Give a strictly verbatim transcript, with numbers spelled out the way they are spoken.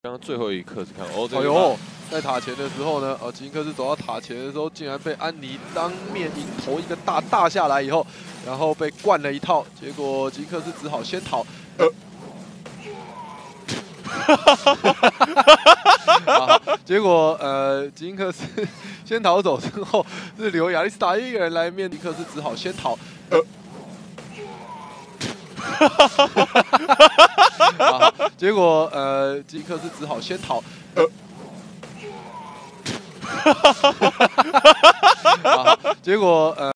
刚刚最后一刻是看哦， 哎呦，在塔前的时候呢，呃，吉克斯走到塔前的时候，竟然被安妮当面迎头一个大大下来以后，然后被灌了一套，结果吉克斯只好先逃。呃啊、结果呃，吉克斯先逃走之后，是留亚历斯塔一个人来面，吉克斯只好先逃。呃啊、结果呃，吉克斯只好先逃。呃啊、结果呃。